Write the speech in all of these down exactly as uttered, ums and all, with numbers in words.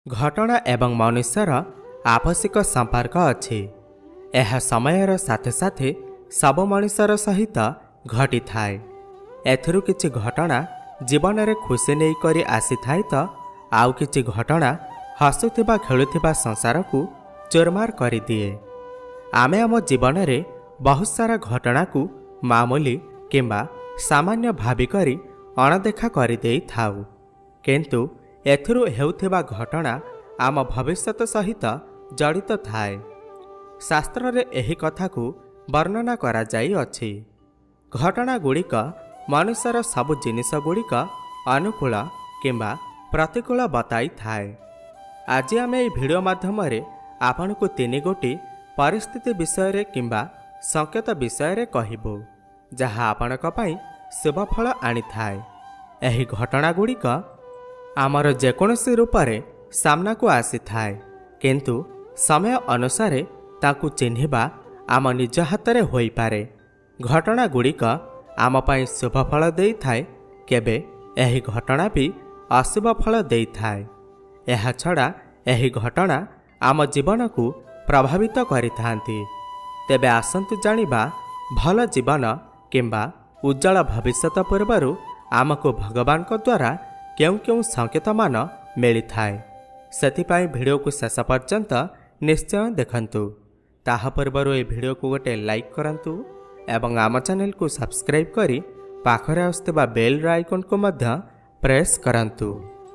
घटना एवं मनुष्यर आवश्यक संपर्क अच्छी। यह समयर साथे साथे सब मनुष्यर सहित घटी थाए। एथिरु किछि घटना जीवन में खुशी नहीं करी आसी थाए तो आउ किछि घटना हसुथिबा खेलुथिबा संसार को चोरमार करी दिए। आमे आम जीवन में बहुत सारा घटना को मामूली किंबा सामान्य भावी करी अणदेखा करी देई थाउ, किंतु एथिरु हेउथिबा घटना आम भविष्यत सहित जड़ित थाए। शास्त्र रे एही कथा को वर्णना करा जाई अछि। घटना गुड़िक मनुष्यर सबु जिनिस गुड़िक अनुकूल किंबा प्रतिकूल बताई थाए। आज आम ए भिडियो माध्यम आपन को तीन गोटी परिस्थिति विषय किंबा संकेत विषय कहबू, जहाँ आपणक पई शुभ फल आनी थाए। एही घटना गुड़िक आमर जेकोसी रूप से सामना को आसी थाए, किंतु समय अनुसार ताकू चिन्हिबा आम निज हाथ में होई पारे। घटना गुड़िक आम पई शुभ फल देई थाए, केबे एही घटना भी अशुभ फल देई थाए। एहा छड़ा एही घटना आम जीवन को प्रभावित करिथांती। तेबे आसंतु जानिबा भल जीवन किंबा उज्जवल भविष्यत पूर्वरु आमको भगवान को द्वारा क्यों क्यों संकेत मान मिली थाए। सेथिपाई भिडियो को शेष पर्यंत निश्चय देखंतु। ताहा पूर्वरु ए भिडियो को गोटे लाइक करंतु एवं आम चैनल को सब्सक्राइब करी पाखरे आसुथिबा बेल आइकन को मध्य प्रेस करंतु।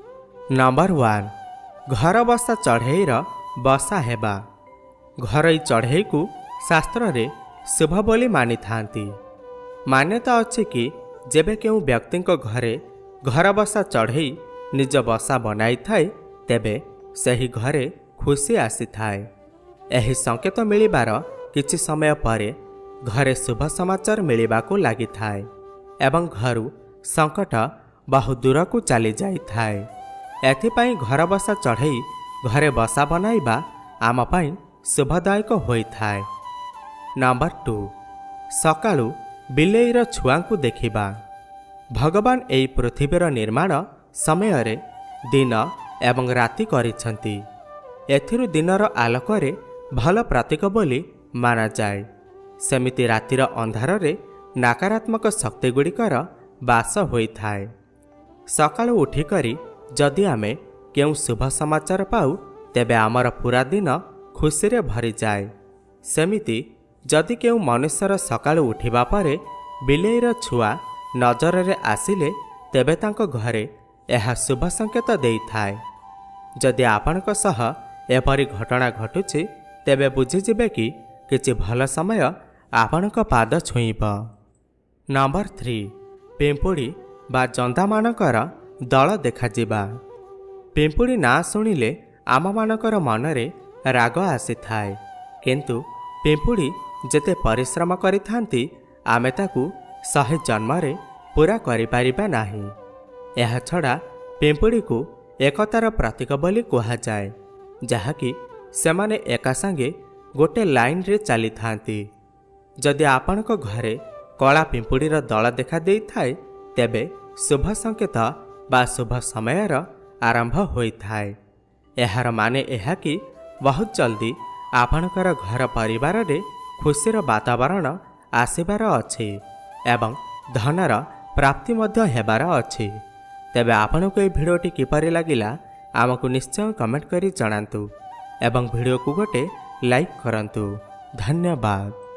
नंबर वन, घर बसा चढ़ेईर बसा हेबा। घर चढ़ेई को शास्त्र रे शुभ बोली मानि थांती। मान्यता अछि कि जेबे केउ व्यक्ति को घरे घर बसा चढ़ेई निज बसा बनाई थाए, तेबे सही घरे खुशी आसी थाए। एही संकेत मिलिबार किछि समय परे घरे शुभ समाचार मिलिबा को लागि थाए एवं घरु संकट बहु दूर को चली जाई थाए। एथिपाई घर बसा चढ़ेई घरे बसा बनाइबा आम पाई शुभदायक होई थाए। नंबर टू, सकाळु बिलेईर छुआंकु देखिबा। भगवान एई पृथ्वीर निर्माण समय रे दिन एवं राति करिछंती। एथिरु दिनर आलोकरे भल प्रतीक बोली माना जाए। सेमिति रातिर अंधार रे नकारात्मक शक्ति गुड़िकर बास होई थाए। सकाळु उठिकरी जदि आमे केउ शुभ समाचार पाऊ, तेबे आमर पूरा दिन खुशी रे भरी जाए। सेमिति जदि केउ मनुष्यर सकाळु उठिबा परे बिलेईर छुआ नजर रे आसिले, तेबे तांको घरे यह शुभ संकेत देई थाए। जदि आपणक सह एपरि घटना घटुछि, तेबे बुझिजिबे कि किछि भल समय आपणक पाद छुईब। नंबर थ्री, पिंपुड़ी बा जंदा मानकर दल देखाजिबा। पिंपुड़ी ना शुणिले आम मानकर मनरे राग आसी थाए, किंतु पिंपुड़ी जेते परिश्रम करिथांती आमे ताकू शहे जन्मरे पूरा करिपारिबा नाही। यह छड़ा पिंपुड़ी को एकतार प्रतीक बोली कहा जाए, जहाँकि सेमाने एका संगे गोटे लाइन रे चली थांती। जदि आपणक घरे कला पिंपुड़ीर दल देखा देई थाए, तेबे शुभ संकेत बा शुभ समयर आरंभ होई थाए। एहार माने एहा कि बहुत जल्दी आपणकर घर परिवार रे खुशीर वातावरण आसिबार अछि एवं धनर प्राप्ति मध्य हेबार अछि। तेबे आपनको ए भिडियोटी किपरि लागिला आमको निश्चय कमेंट करी जणांतु एवं भिडियो को गोटे लाइक करंतु। धन्यवाद।